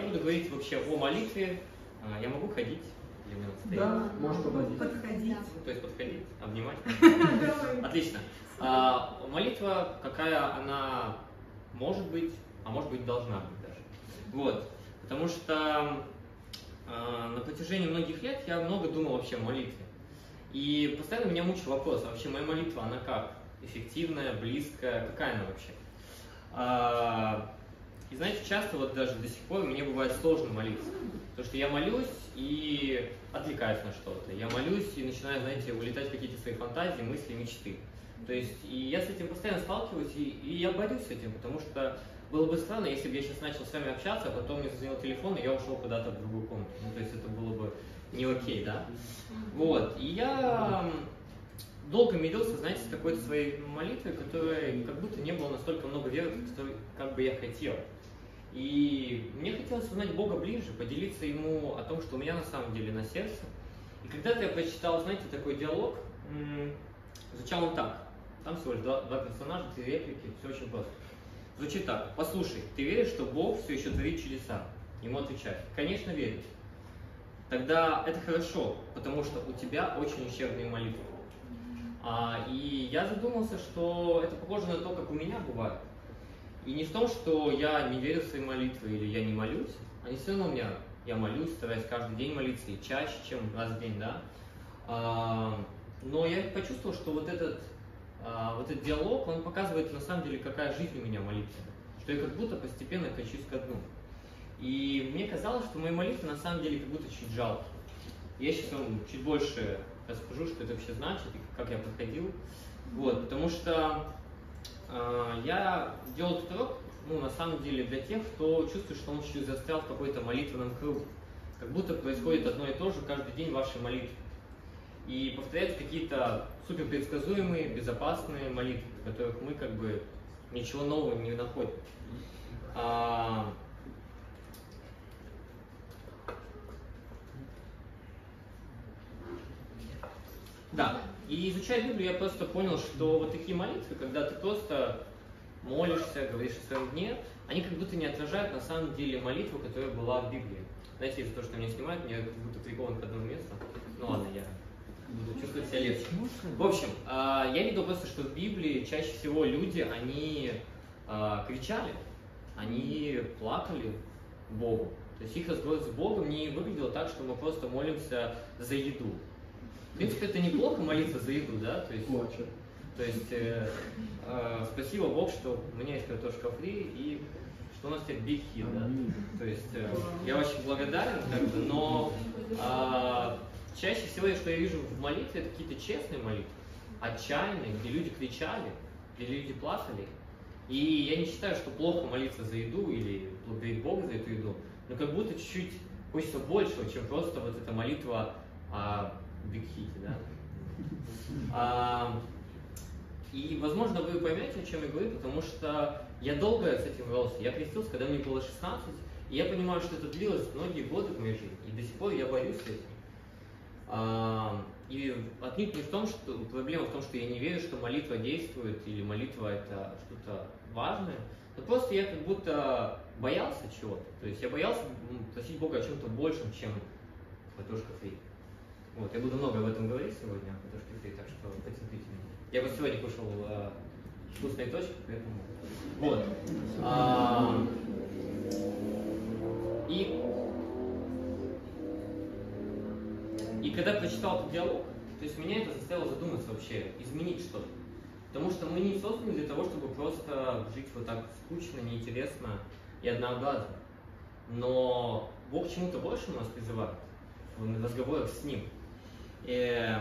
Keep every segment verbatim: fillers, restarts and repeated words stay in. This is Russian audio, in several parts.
буду говорить вообще о молитве. Я могу ходить? Или мне надо стоять? Да, можешь подходить. Подходить. То есть подходить, обнимать? Отлично. Молитва, какая она может быть, а может быть должна быть даже. Вот. Потому что на протяжении многих лет я много думал вообще о молитве. И постоянно меня мучил вопрос, а вообще моя молитва, она как? Эффективная, близкая, какая она вообще? И знаете, часто вот даже до сих пор мне бывает сложно молиться. Потому что я молюсь и отвлекаюсь на что-то. Я молюсь и начинаю, знаете, улетать в какие-то свои фантазии, мысли, мечты. То есть, и я с этим постоянно сталкиваюсь, и, и я борюсь с этим, потому что было бы странно, если бы я сейчас начал с вами общаться, а потом мне зазвонил телефон, и я ушел куда-то в другую комнату. Ну, то есть это было бы не окей, да? Вот, и я долго мирился, знаете, с какой-то своей молитвой, которая как будто не было настолько много веры, как бы я хотел. И мне хотелось узнать Бога ближе, поделиться Ему о том, что у меня на самом деле на сердце. И когда-то я прочитал, знаете, такой диалог, звучал он так. Там всего лишь два, два персонажа, три реплики, все очень просто. Звучит так. Послушай, ты веришь, что Бог все еще творит чудеса? Ему отвечают. Конечно, верю. Тогда это хорошо, потому что у тебя очень ущербные молитвы. А, и я задумался, что это похоже на то, как у меня бывает. И не в том, что я не верю в свои молитвы или я не молюсь, они все равно у меня, я молюсь, стараюсь каждый день молиться, и чаще, чем раз в день, да. А, но я почувствовал, что вот этот, а, вот этот диалог, он показывает на самом деле, какая жизнь у меня молитвенная, что я как будто постепенно качусь ко дну. И мне казалось, что мои молитвы на самом деле как будто чуть жалкие. Я сейчас вам чуть больше расскажу, что это вообще значит и как я проходил. Вот, потому что э, я делал этот урок, ну, на самом деле, для тех, кто чувствует, что он чуть застрял в какой-то молитвенном круге. Как будто происходит одно и то же каждый день в вашей молитве. И повторяются какие-то суперпредсказуемые, безопасные молитвы, в которых мы как бы ничего нового не находим. А, Да, и изучая Библию, я просто понял, что вот такие молитвы, когда ты просто молишься, говоришь о своем дне, они как будто не отражают на самом деле молитву, которая была в Библии. Знаете, из-за того, что меня снимают, мне как будто прикован к одному месту. Ну ладно, я буду чувствовать себя легче. В общем, я видел просто, что в Библии чаще всего люди, они кричали, они плакали Богу. То есть их разговор с Богом не выглядело так, что мы просто молимся за еду. В принципе, это неплохо молиться за еду, да? То есть, то есть э, э, спасибо Бог, что у меня есть картошка фри и что у нас теперь big hit, да? То есть э, я очень благодарен, как бы, но э, чаще всего, что я вижу в молитве, это какие-то честные молитвы, отчаянные, где люди кричали, где люди плакали. И я не считаю, что плохо молиться за еду или благодарить Бога за эту еду, но как будто чуть-чуть хочется большего, чем просто вот эта молитва о Big Hit, да? А, и, возможно, вы поймете, о чем я говорю, потому что я долго с этим боролся. Я крестился, когда мне было шестнадцать, и я понимаю, что это длилось многие годы в моей жизни, и до сих пор я борюсь с этим. А, и отнюдь не в том, что проблема в том, что я не верю, что молитва действует, или молитва это что-то важное, но просто я как будто боялся чего-то. То есть я боялся просить Бога о чем-то большем, чем картошка фри. Вот, я буду много об этом говорить сегодня, потому что так что потерпите меня. Я вот сегодня кушал э, вкусные точки, поэтому... Вот. А, и, и когда прочитал этот диалог, то есть меня это заставило задуматься вообще, изменить что-то. Потому что мы не созданы для того, чтобы просто жить вот так скучно, неинтересно и однообразно. Но Бог к чему-то большему нас призывает в разговорах с Ним. И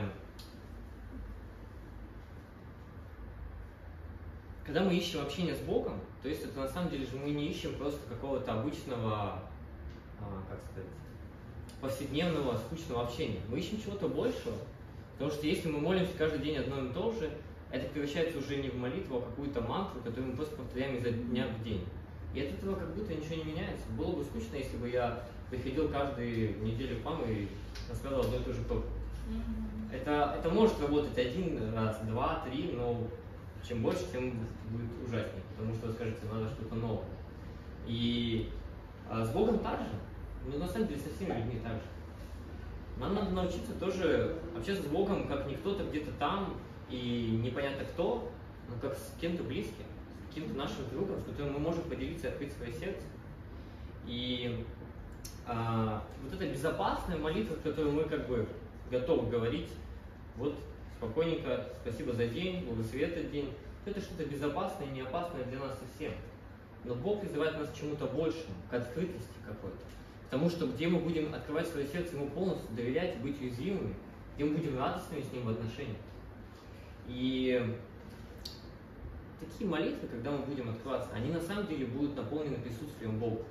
когда мы ищем общение с Богом, то есть это на самом деле же мы не ищем просто какого-то обычного, как сказать, повседневного, скучного общения. Мы ищем чего-то большего, потому что если мы молимся каждый день одно и то же, это превращается уже не в молитву, а какую-то мантру, которую мы просто повторяем изо дня в день. И от этого как будто ничего не меняется. Было бы скучно, если бы я приходил каждую неделю к вам и рассказывал одну и ту же проповедь. Mm-hmm. это, это может работать один раз, два, три, но чем больше, тем будет ужаснее, потому что вы скажете, надо что-то новое. И А с Богом так же, но на самом деле со всеми людьми так же. Нам надо научиться тоже общаться с Богом, как не кто-то где-то там и непонятно кто, но как с кем-то близким, с каким-то нашим другом, с которым мы можем поделиться и открыть свое сердце. И а, вот эта безопасная молитва, в которой мы как бы готовы говорить, вот спокойненько, спасибо за день, благослови этот день, это что-то безопасное и не опасное для нас совсем. Но Бог призывает нас к чему-то большему, к открытости какой-то. Потому что где мы будем открывать свое сердце, Ему полностью доверять, быть уязвимыми, где мы будем радостными с Ним в отношениях. И такие молитвы, когда мы будем открываться, они на самом деле будут наполнены присутствием Бога.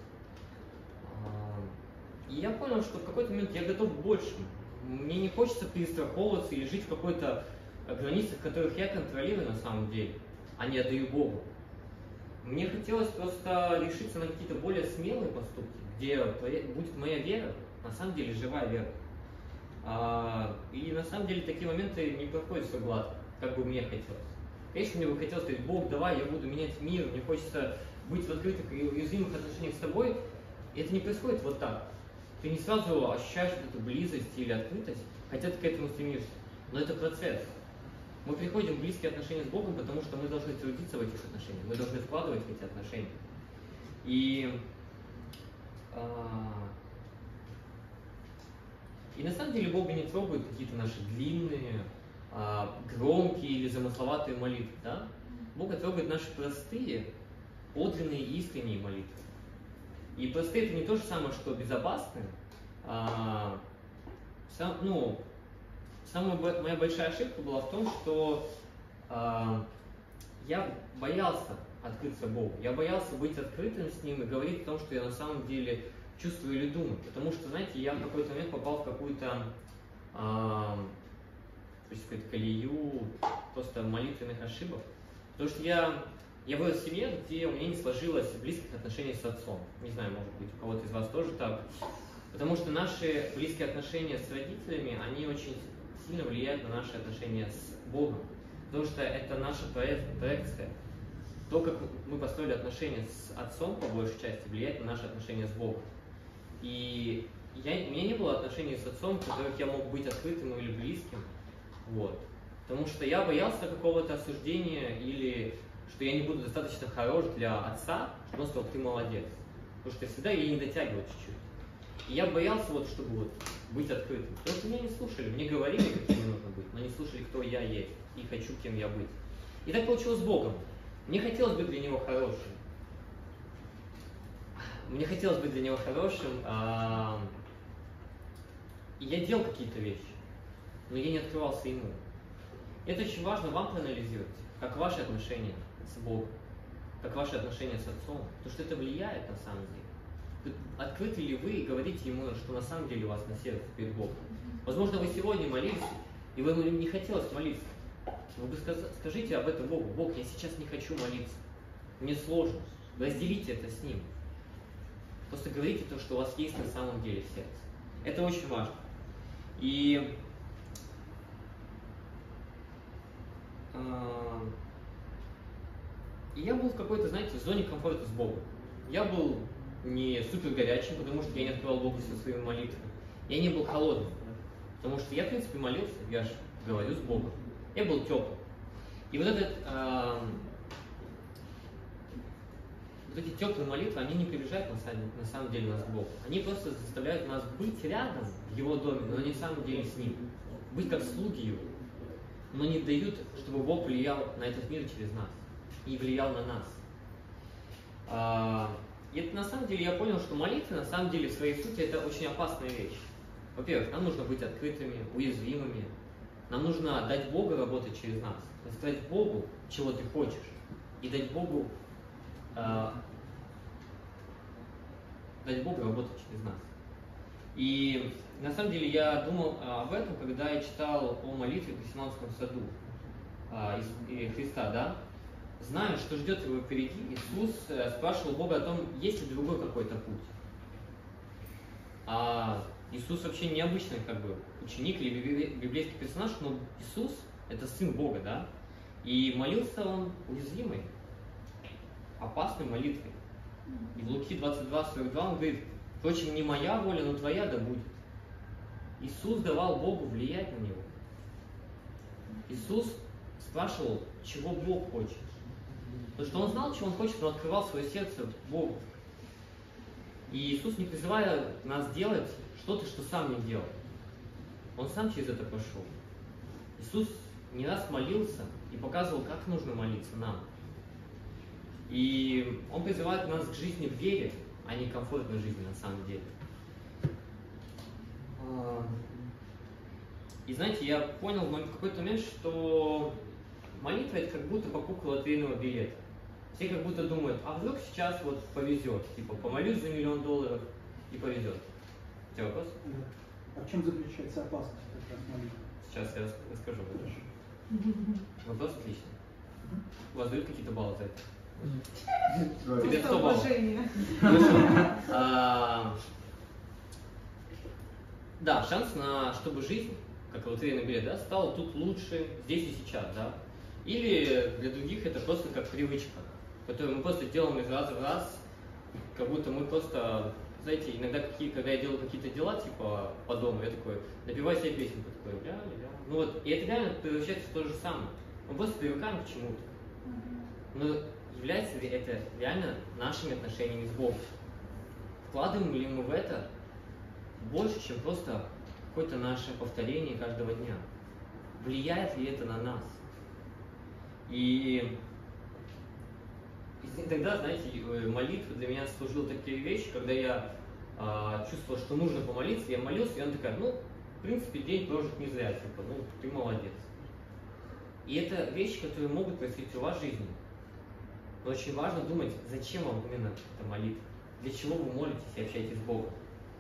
И я понял, что в какой-то момент я готов к большему. Мне не хочется перестраховываться или жить в какой-то границах, которых я контролирую на самом деле, а не отдаю Богу. Мне хотелось просто решиться на какие-то более смелые поступки, где будет моя вера, на самом деле живая вера. И на самом деле такие моменты не проходят все гладко, как бы мне хотелось. Конечно, мне бы хотелось сказать: Бог, давай, я буду менять мир, мне хочется быть в открытых и уязвимых отношениях с тобой. И это не происходит вот так. Ты не сразу ощущаешь эту близость или открытость, хотя ты к этому стремишься. Но это процесс. Мы приходим в близкие отношения с Богом, потому что мы должны трудиться в этих отношениях, мы должны вкладывать в эти отношения. И, а, и на самом деле Бога не трогают какие-то наши длинные, а, громкие или замысловатые молитвы. Да? Бога трогают наши простые, подлинные и искренние молитвы. И простые — это не то же самое, что безопасные. А, сам, ну, самая моя большая ошибка была в том, что а, я боялся открыться Богу. Я боялся быть открытым с Ним и говорить о том, что я на самом деле чувствую или думаю. Потому что, знаете, я в какой-то момент попал в какую-то а, какую-то колею просто молитвенных ошибок. Потому что я... Я вырос в семье, где у меня не сложилось близких отношений с отцом. Не знаю, может быть, у кого-то из вас тоже так. Потому что наши близкие отношения с родителями, они очень сильно влияют на наши отношения с Богом. Потому что это наша проекция. То, как мы построили отношения с отцом, по большей части, влияет на наши отношения с Богом. И я, у меня не было отношений с отцом, в которых я мог быть открытым или близким. Вот. Потому что я боялся какого-то осуждения или... что я не буду достаточно хорош для отца, чтобы он сказал: ты молодец. Потому что всегда я не дотягивал чуть-чуть. И я боялся, вот, чтобы вот быть открытым. Потому что меня не слушали. Мне говорили, каким мне нужно быть, но не слушали, кто я есть и хочу, кем я быть. И так получилось с Богом. Мне хотелось быть для Него хорошим. Мне хотелось быть для Него хорошим. А... И я делал какие-то вещи, но я не открывался Ему. Это очень важно вам проанализировать, как ваши отношения с Богом, как ваши отношения с Отцом, потому что это влияет на самом деле. Открыты ли вы и говорите Ему, что на самом деле у вас на сердце перед Богом? Возможно, вы сегодня молились, и вам не хотелось молиться. Вы скажите об этом Богу: Бог, я сейчас не хочу молиться, мне сложно. Разделите это с Ним. Просто говорите то, что у вас есть на самом деле в сердце. Это очень важно. И И я был в какой-то, знаете, зоне комфорта с Богом. Я был не супер горячим, потому что я не открывал Богу со своими молитвами. Я не был холодным, потому что я, в принципе, молился, я же говорю с Богом. Я был теплым. И вот, этот, э, вот эти теплые молитвы, они не приближают на самом, на самом деле нас к Богу. Они просто заставляют нас быть рядом в Его доме, но не на самом деле с Ним. Быть как слуги Его. Но не дают, чтобы Бог влиял на этот мир через нас. И влиял на нас. И это на самом деле я понял, что молитва на самом деле в своей сути это очень опасная вещь. Во-первых, нам нужно быть открытыми, уязвимыми. Нам нужно дать Богу работать через нас. Сказать Богу, чего ты хочешь. И дать Богу, э, дать Богу работать через нас. И на самом деле я думал об этом, когда я читал о молитве в Гефсиманском саду э, из Христа, да? Зная, что ждет его впереди, Иисус спрашивал Бога о том, есть ли другой какой-то путь. А Иисус вообще необычный как бы ученик или библейский персонаж, но Иисус – это Сын Бога, да? И молился он уязвимой, опасной молитвой. И в Луки двадцать два сорок два он говорит: впрочем, не моя воля, но твоя да будет. Иисус давал Богу влиять на него. Иисус спрашивал, чего Бог хочет. Потому что он знал, чего он хочет, но открывал свое сердце Богу. И Иисус, не призывая нас делать что-то, что сам не делал, он сам через это прошел. Иисус не раз молился и показывал, как нужно молиться нам. И он призывает нас к жизни в вере, а не комфортной жизни на самом деле. И знаете, я понял в какой-то момент, что молитва — это как будто покупка лотерейного билета. Все как будто думают, а вдруг сейчас вот повезет, типа помолюсь за миллион долларов и повезет. У тебя вопрос? А в чем заключается опасность как раз молитвы? Сейчас я расскажу. Вопрос отличный. У вас дают какие-то баллы за это? Тебе сто баллов. Да, шанс на, чтобы жизнь, как лотерейный билет, да, стала тут лучше здесь и сейчас, да. Или для других это просто как привычка, которую мы просто делаем из раза в раз, как будто мы просто, знаете, иногда, какие, когда я делаю какие-то дела, типа по дому, я такой, напеваю себе песенку, такой, ля, ля. Ну вот, и это реально превращается в то же самое. Мы просто привыкаем к чему-то. Но является ли это реально нашими отношениями с Богом? Вкладываем ли мы в это больше, чем просто какое-то наше повторение каждого дня? Влияет ли это на нас? И, и тогда, знаете, молитва для меня служила такие вещи, когда я э, чувствовал, что нужно помолиться, я молился, и она такая, ну, в принципе, день прожит не зря, типа, ну, ты молодец. И это вещи, которые могут происходить в вашей жизни. Но очень важно думать, зачем вам именно эта молитва, для чего вы молитесь и общаетесь с Богом.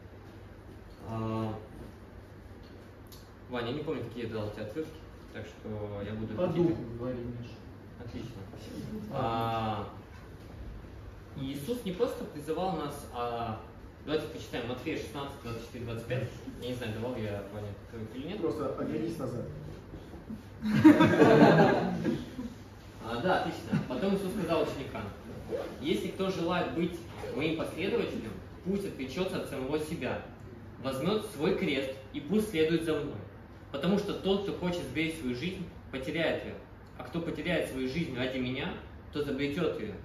А, Ваня, я не помню, какие я дал тебе отрывки, так что я буду... По духу говори, Миша. Отлично. А, Иисус не просто призывал нас, а... Давайте почитаем Матфея шестнадцать, двадцать четыре, двадцать пять. Я не знаю, давал я, Ваня, отрывок или нет. Просто оглянись назад. А, да, отлично. Потом Иисус сказал ученикам: если кто желает быть моим последователем, пусть отречется от самого себя, возьмет свой крест и пусть следует за мной. Потому что тот, кто хочет сберечь свою жизнь, потеряет ее. А кто потеряет свою жизнь ради меня, тот обретет ее.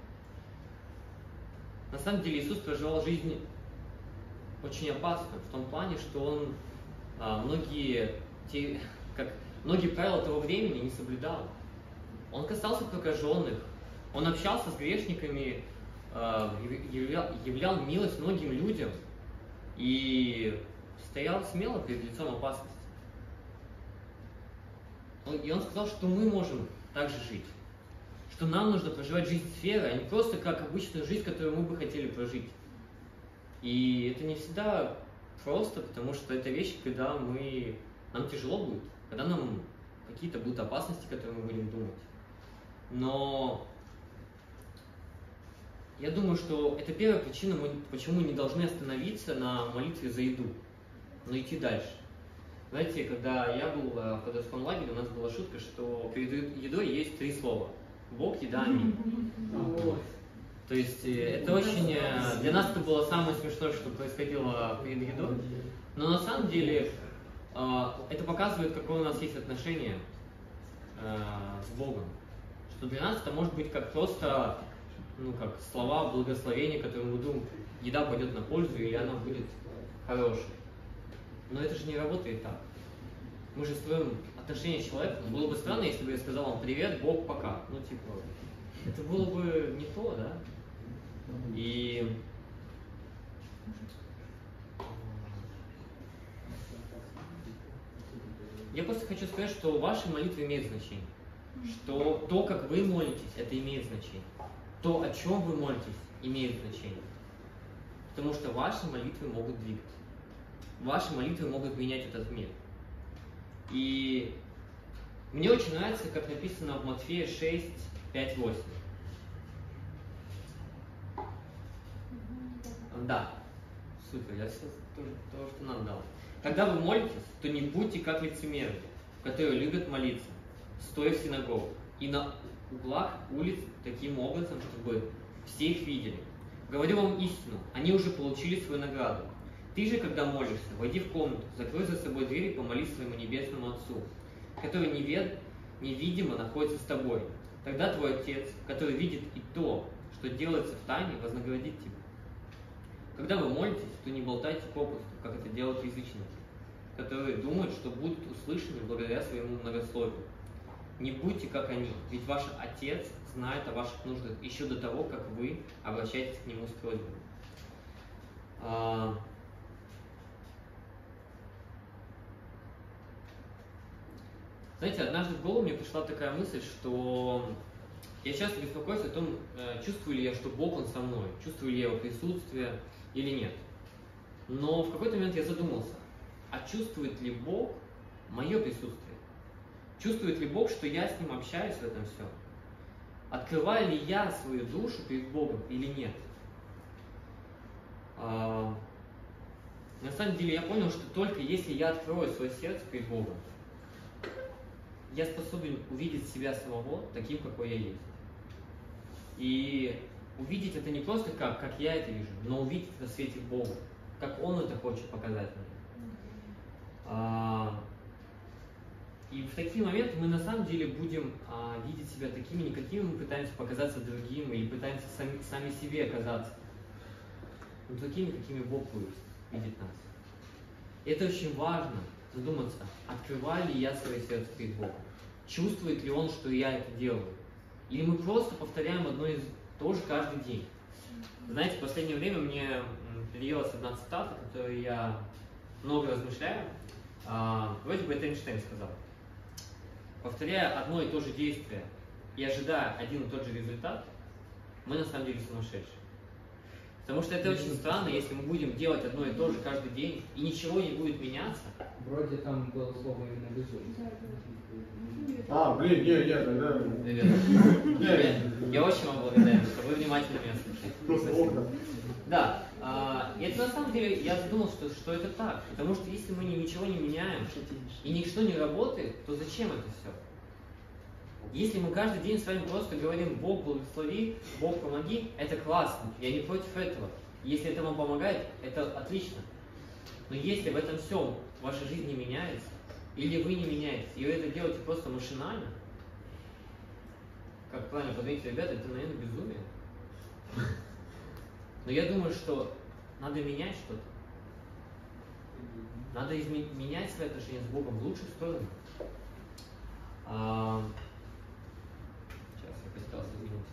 На самом деле Иисус проживал жизнь очень опасно, в том плане, что он а, многие, те, как, многие правила того времени не соблюдал. Он касался прокаженных, он общался с грешниками, а, являл, являл милость многим людям и стоял смело перед лицом опасности. И он сказал, что мы можем также жить, что нам нужно проживать жизнь с верой, а не просто как обычную жизнь, которую мы бы хотели прожить. И это не всегда просто, потому что это вещи, когда мы, нам тяжело будет, когда нам какие-то будут опасности, которые мы будем думать. Но я думаю, что это первая причина, почему мы не должны остановиться на молитве за еду, но идти дальше. Знаете, когда я был в подростковом лагере, у нас была шутка, что перед едой есть три слова: Бог, еда, аминь. То есть это очень... Для нас это было самое смешное, что происходило перед едой. Но на самом деле это показывает, какое у нас есть отношение с Богом. Что для нас это может быть как просто, ну, как слова благословения, которые мы думаем, еда пойдет на пользу или она будет хорошей. Но это же не работает так. Мы же строим отношения с человеком. Было бы странно, если бы я сказал вам: привет, Бог, пока. Ну, типа, это было бы не то, да? И я просто хочу сказать, что ваши молитвы имеют значение. Что то, как вы молитесь, это имеет значение. То, о чем вы молитесь, имеет значение. Потому что ваши молитвы могут двигаться. Ваши молитвы могут менять этот мир. И мне очень нравится, как написано в Матфея шесть, пять, восемь. Да, супер, я все то, то, что нам дал. Когда вы молитесь, то не будьте как лицемеры, которые любят молиться, стоя в синагогах и на углах улиц таким образом, чтобы все их видели. Говорю вам истину, они уже получили свою награду. Ты же, когда молишься, войди в комнату, закрой за собой дверь и помолись своему небесному Отцу, который невед, невидимо находится с тобой. Тогда твой Отец, который видит и то, что делается в тайне, вознаградит тебя. Когда вы молитесь, то не болтайте попусту, как это делают язычники, которые думают, что будут услышаны благодаря своему многословию. Не будьте как они, ведь ваш Отец знает о ваших нуждах еще до того, как вы обращаетесь к Нему с просьбой. А... Знаете, однажды в голову мне пришла такая мысль, что я часто беспокоюсь о том, чувствую ли я, что Бог Он со мной, чувствую ли я Его присутствие или нет. Но в какой-то момент я задумался, а чувствует ли Бог мое присутствие? Чувствует ли Бог, что я с Ним общаюсь в этом всем? Открываю ли я свою душу перед Богом или нет? А, на самом деле я понял, что только если я открою свое сердце перед Богом, я способен увидеть себя самого таким, какой я есть. И увидеть это не просто как, как я это вижу, но увидеть это в свете Бога, как Он это хочет показать мне. А, И в такие моменты мы на самом деле будем а, видеть себя такими, не какими мы пытаемся показаться другим или пытаемся сами, сами себе оказаться, но такими, какими Бог будет видеть нас. И это очень важно, задуматься, открываю ли я свое сердце перед Богом, чувствует ли Он, что я это делаю, или мы просто повторяем одно и то же каждый день. Знаете, в последнее время мне приелась одна цитата, которую я много размышляю. А, вроде бы это Эйнштейн сказал. Повторяя одно и то же действие и ожидая один и тот же результат, мы на самом деле сумасшедшие. Потому что это очень странно, если мы будем делать одно и то же каждый день, и ничего не будет меняться. Вроде там было слово именно безумие. А, блин, не, я тогда... Я, я очень вам благодарен, что вы внимательно меня слушаете. Просто окна. Да, а, и это на самом деле, я задумал, что, что это так. Потому что если мы ничего не меняем, и ничто не работает, то зачем это все? Если мы каждый день с вами просто говорим «Бог благослови», «Бог помоги», это классно, я не против этого. Если это вам помогает, это отлично. Но если в этом всем ваша жизнь не меняется, или вы не меняетесь, и вы это делаете просто машинально, как правильно подметили ребята, это, наверное, безумие. Но я думаю, что надо менять что-то. Надо изме- менять свои отношения с Богом в лучшую сторону. А... Сейчас я потерялся, извините.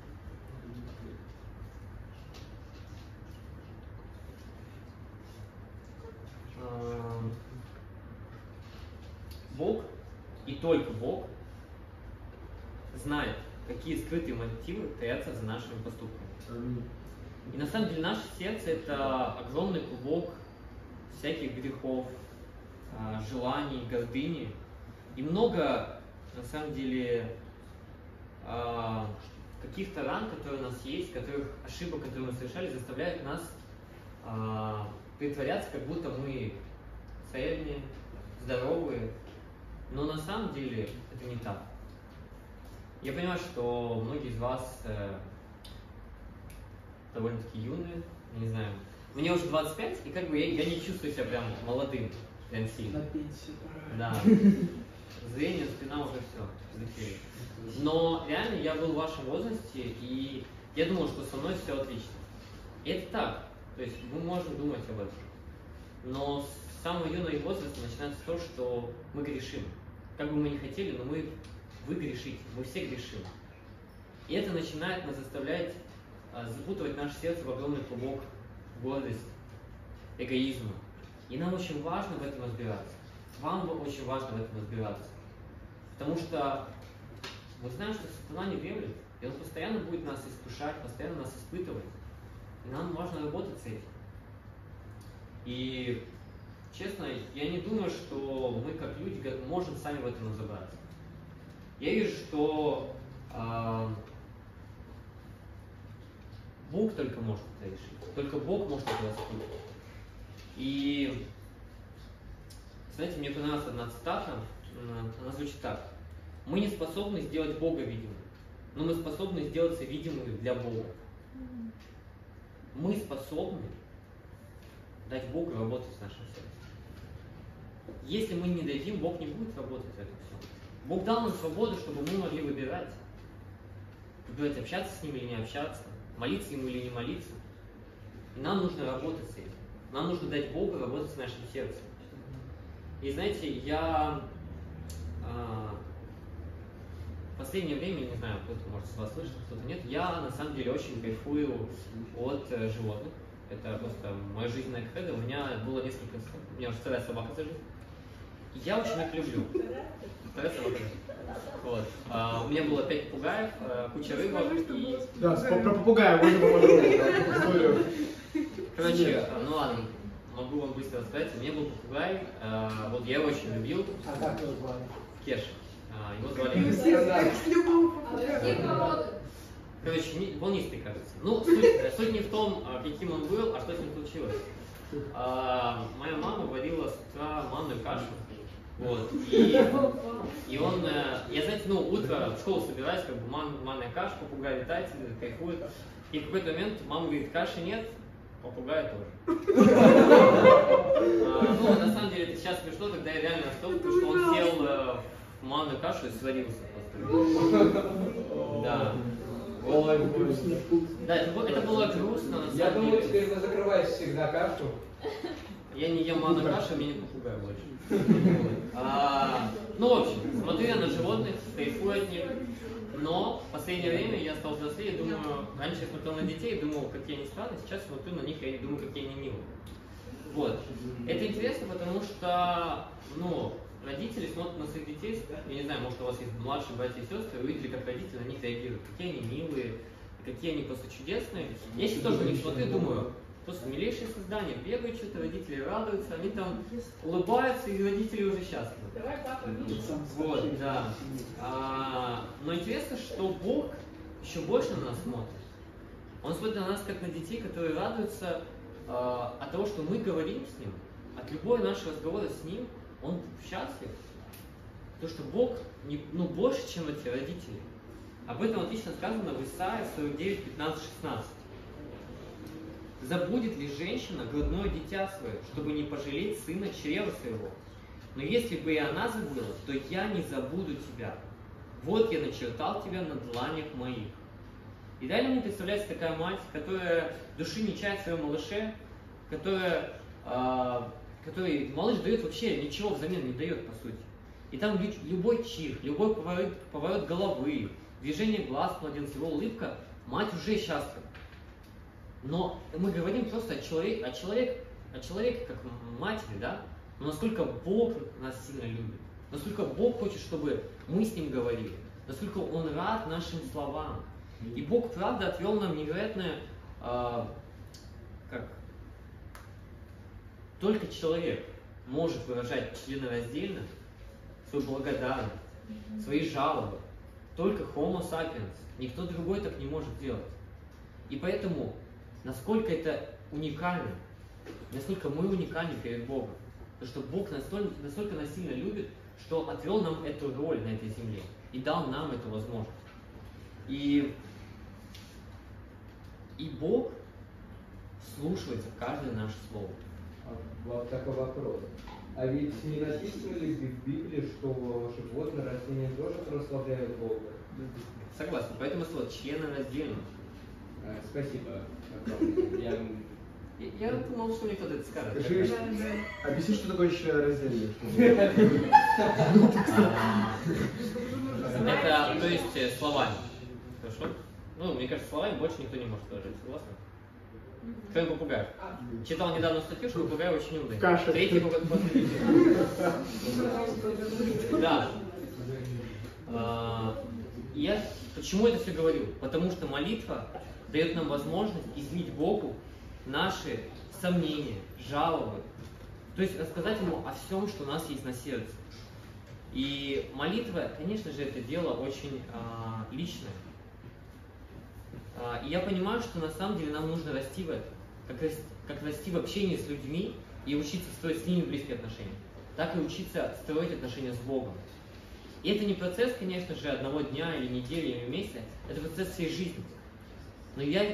А... Бог, и только Бог, знает, какие скрытые мотивы таятся за нашими поступками. И на самом деле наше сердце – это огромный клубок всяких грехов, желаний, гордыни. И много, на самом деле, каких-то ран, которые у нас есть, которых, ошибок, которые мы совершали, заставляют нас притворяться, как будто мы цельные, здоровые. Но на самом деле это не так. Я понимаю, что многие из вас э, довольно-таки юные, не знаю. Мне уже двадцать пять, и как бы я, я не чувствую себя прям молодым, прям сильно. На пенсию. Да. Зрение, спина уже все. Но реально я был в вашем возрасте, и я думал, что со мной все отлично. И это так. То есть мы можем думать об этом. Но с самого юного возраста начинается то, что мы грешим. Как бы мы ни хотели, но мы, вы грешите, мы все грешим. И это начинает нас заставлять а, запутывать наше сердце в огромный клубок гордости, эгоизма. И нам очень важно в этом разбираться. Вам очень важно в этом разбираться. Потому что мы знаем, что сатана не дремлет, и он постоянно будет нас искушать, постоянно нас испытывать. И нам важно работать с этим. И честно, я не думаю, что мы как люди можем сами в этом разобраться. Я вижу, что э, Бог только может это решить. Только Бог может это раскрыть. И, знаете, мне понравилась одна цитата, она звучит так. Мы не способны сделать Бога видимым, но мы способны сделаться видимыми для Бога. мы способны дать Богу работать в нашем сердце. Если мы не дадим, Бог не будет работать в этом всем. Бог дал нам свободу, чтобы мы могли выбирать. Выбирать, общаться с Ним или не общаться, молиться Ему или не молиться. И нам нужно работать с этим. Нам нужно дать Богу работать с нашим сердцем. И знаете, я а, в последнее время, не знаю, кто-то может с вас слышать, кто-то нет, я на самом деле очень кайфую от э, животных. Это просто моя жизненная кредо. У меня было несколько, у меня уже вторая собака за жизнь. И я очень их люблю. Вторая собака. Вот. А, у меня было пять попугаев, а, куча рыбок и... Да, про попугая можно поподробнее. Короче, ну ладно, могу вам быстро рассказать. У меня был попугай, а, вот я его очень любил. А как его звали? Кеша. А, его звали... Короче, не, волнистый, кажется. Ну, суть, суть не в том, каким он был, а что с ним случилось. А, моя мама варила с утра манную кашу. Вот. И, и он, я, знаете, ну, утро в школу собираюсь, как бы ман, манная каша, попугай летает, кайфует. И в какой-то момент мама говорит, каши нет, попугая тоже. А, ну, на самом деле, это сейчас смешно, тогда я реально расстроил, потому что он сел в манную кашу и сварился просто. Да. Ой, да, это, это было грустно, на самом Я думаю, деле. теперь вы закрываете всегда кашу. Я не ем манную кашу, у меня не попугай больше. А, ну, в общем, смотрю я на животных, кайфую от них. Но в последнее время я стал взрослее и думаю, раньше я смотрел на детей и думал, какие они странные, сейчас смотрю на них и думаю, какие они милые. Вот. Это интересно, потому что, ну, родители смотрят на своих детей, я не знаю, может у вас есть младшие братья и сестры, вы видели, как родители на них реагируют, какие они милые, какие они просто чудесные. Я сейчас тоже на них смотрю и думаю, просто милейшие создания, бегают что-то, родители радуются, они там улыбаются, и родители уже счастливы. Давай, папа, Вот, да. А, но интересно, что Бог еще больше на нас смотрит. Он смотрит на нас как на детей, которые радуются а, от того, что мы говорим с Ним, от любого нашего разговора с Ним, Он счастлив. То, что Бог не, ну, больше, чем эти родители. Об этом отлично сказано в Исаии сорок девять, пятнадцать, шестнадцать. Забудет ли женщина грудное дитя свое, чтобы не пожалеть сына чрева своего? Но если бы и она забыла, то я не забуду тебя. Вот я начертал тебя на дланях моих. И далее мне представляется такая мать, которая души не чает в своем малыше, которая, э, которой малыш дает вообще ничего взамен не дает, по сути. И там любой чих, любой поворот, поворот головы, движение глаз младенца, его улыбка, мать уже счастлива. Но мы говорим просто о человеке, о человеке, о человеке как матери, да? Но насколько Бог нас сильно любит, насколько Бог хочет, чтобы мы с Ним говорили, насколько Он рад нашим словам. И Бог, правда, отвел нам невероятное, э, как только человек может выражать членораздельно свою благодарность, свои жалобы. Только Homo sapiens. Никто другой так не может делать. И поэтому, насколько это уникально, насколько мы уникальны перед Богом. Потому что Бог настолько, настолько нас сильно любит, что отвел нам эту роль на этой земле и дал нам эту возможность. И, и Бог вслушивается в каждое наше слово. Вот такой вопрос. А ведь не написано ли в Библии, что животные, растения тоже прославляют Бога? Согласен. Поэтому слово членораздельно. А, спасибо. Я... Я, я думал, что мне кто-то это скажет. Скажи, объясни, что такое членораздельно. Это, то есть, словами. Хорошо? Ну, мне кажется, словами больше никто не может сложить. Согласны? Кроме попугаев. Читал недавно статью, что попугаи очень умные. Каша. Третий попугай. Да. Я почему это все говорю? Потому что молитва дает нам возможность излить Богу наши сомнения, жалобы. То есть рассказать Ему о всем, что у нас есть на сердце. И молитва, конечно же, это дело очень а, личное. А, и я понимаю, что на самом деле нам нужно расти в этом. Как, расти, как расти в общении с людьми и учиться строить с ними близкие отношения. Так и учиться строить отношения с Богом. И это не процесс, конечно же, одного дня или недели или месяца. Это процесс всей жизни. Но я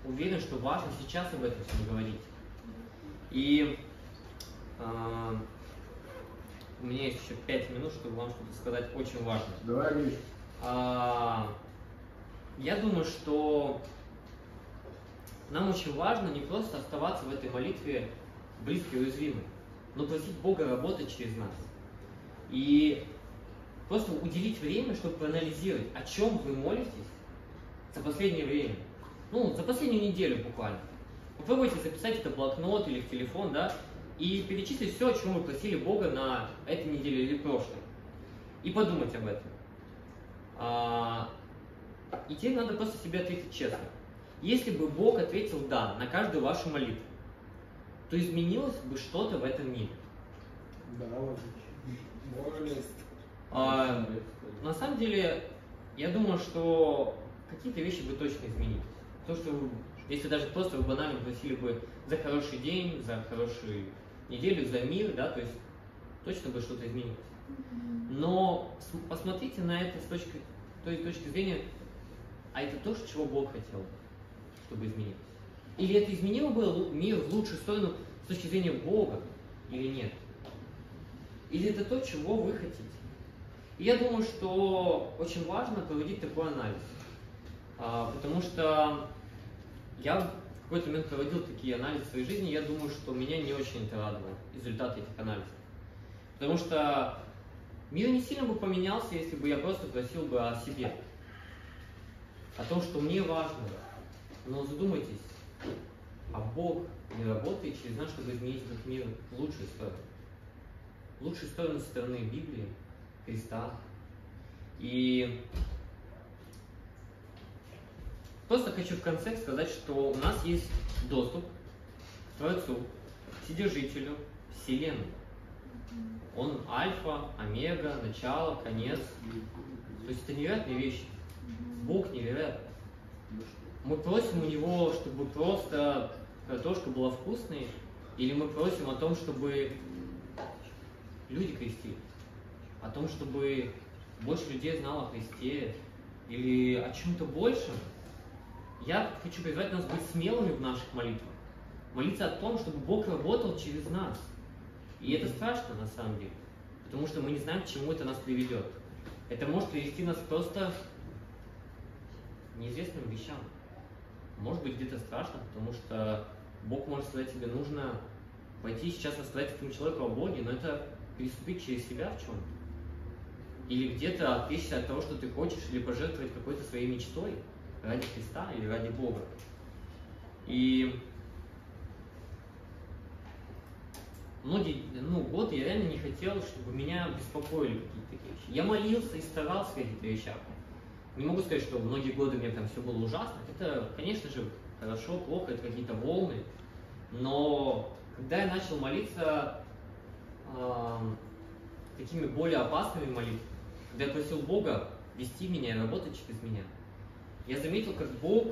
уверен, что важно сейчас об этом всем говорить. И э, у меня есть еще пять минут, чтобы вам что-то сказать очень важное. Давай, Миш. А, я думаю, что нам очень важно не просто оставаться в этой молитве близко и уязвимы, но просить Бога работать через нас. И просто уделить время, чтобы проанализировать, о чем вы молитесь за последнее время. Ну, за последнюю неделю буквально. Попробуйте записать это в блокнот или в телефон, да, и перечислить все, о чем вы просили Бога на этой неделе или прошлой. И подумать об этом. А, и теперь надо просто себе ответить честно. Если бы Бог ответил «да» на каждую вашу молитву, то изменилось бы что-то в этом мире. Да, логично. А, на самом деле, я думаю, что какие-то вещи бы точно изменились. То, что вы, если даже просто вы банально просили бы за хороший день, за хорошую неделю, за мир, да, то есть точно бы что-то изменилось. Но посмотрите на это с точки, той точки зрения, а это то, чего Бог хотел бы, чтобы изменилось. Или это изменило бы мир в лучшую сторону с точки зрения Бога, или нет? Или это то, чего вы хотите? И я думаю, что очень важно проводить такой анализ. А, потому что я в какой-то момент проводил такие анализы в своей жизни, и я думаю, что меня не очень это радовало, результаты этих анализов. Потому что мир не сильно бы поменялся, если бы я просто просил бы о себе. О том, что мне важно. Но задумайтесь, а Бог не работает через нас, чтобы изменить этот мир в лучшую сторону. В лучшую сторону со стороны Библии, Христа. И просто хочу в конце сказать, что у нас есть доступ к Творцу, к Вседержителю Вселенной. Он альфа, омега, начало, конец. То есть это невероятные вещи. Бог невероятный. Мы просим у Него, чтобы просто картошка была вкусной, или мы просим о том, чтобы люди крестились, о том, чтобы больше людей знало о Христе, или о чем-то большем. Я хочу призвать нас быть смелыми в наших молитвах. Молиться о том, чтобы Бог работал через нас. И это страшно на самом деле, потому что мы не знаем, к чему это нас приведет. Это может привести нас просто к неизвестным вещам. Может быть, где-то страшно, потому что Бог может сказать тебе, нужно пойти сейчас рассказать этому человеку о Боге, но это переступить через себя в чем-то. Или где-то отречься от того, что ты хочешь, или пожертвовать какой-то своей мечтой ради Христа или ради Бога. И многие ну, годы я реально не хотел, чтобы меня беспокоили какие-то такие вещи. Я молился и старался в каких-то вещах. Не могу сказать, что многие годы мне там все было ужасно. Это, конечно же, хорошо, плохо, это какие-то волны. Но когда я начал молиться э, такими более опасными молитвами, когда я просил Бога вести меня и работать через меня, я заметил, как Бог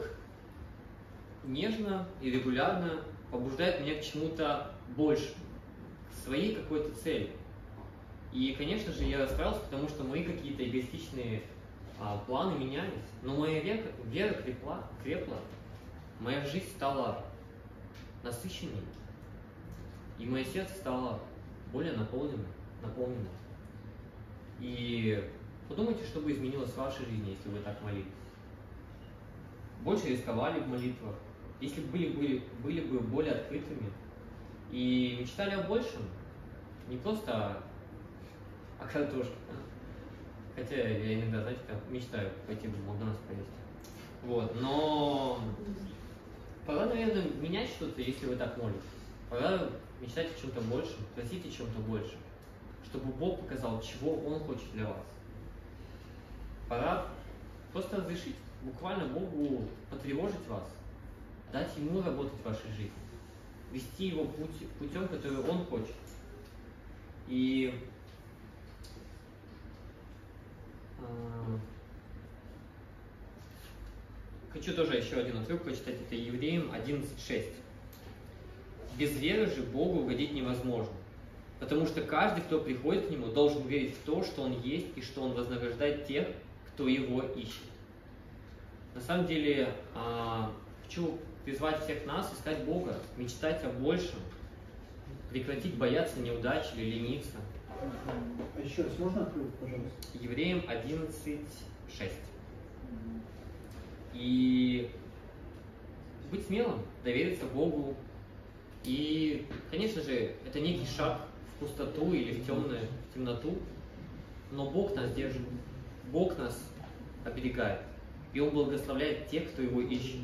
нежно и регулярно побуждает меня к чему-то большему, к своей какой-то цели. И, конечно же, я расстроился, потому что мои какие-то эгоистичные а, планы менялись, но моя вера, вера крепла, крепла, моя жизнь стала насыщенней, и мое сердце стало более наполненным, наполненным. И подумайте, что бы изменилось в вашей жизни, если вы так молились. Больше рисковали в молитвах, если бы были, были, были бы более открытыми и мечтали о большем, не просто о картошке. Хотя я иногда, знаете, там мечтаю пойти в Макдональдс поесть. Вот, но пора, наверное, менять что-то, если вы так молитесь. Пора мечтать о чем-то большем, просить о чем-то большем, чтобы Бог показал, чего Он хочет для вас. Пора просто разрешить буквально Богу потревожить вас, дать Ему работать в вашей жизни, вести Его путь, путем, который Он хочет. И э, хочу тоже еще один отрывок прочитать, это Евреям одиннадцать шесть. «Без веры же Богу угодить невозможно, потому что каждый, кто приходит к Нему, должен верить в то, что Он есть, и что Он вознаграждает тех, кто Его ищет». На самом деле, э, хочу призвать всех нас искать Бога, мечтать о большем, прекратить бояться неудач или лениться. А еще раз можно открыть, пожалуйста? Евреям одиннадцать шесть. И быть смелым, довериться Богу. И, конечно же, это некий шаг в пустоту или в темную, в темноту, но Бог нас держит, Бог нас оберегает, и Он благословляет тех, кто Его ищет.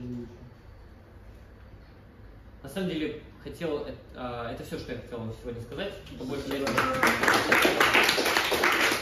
На самом деле, хотел, это, это все, что я хотел вам сегодня сказать. Побольше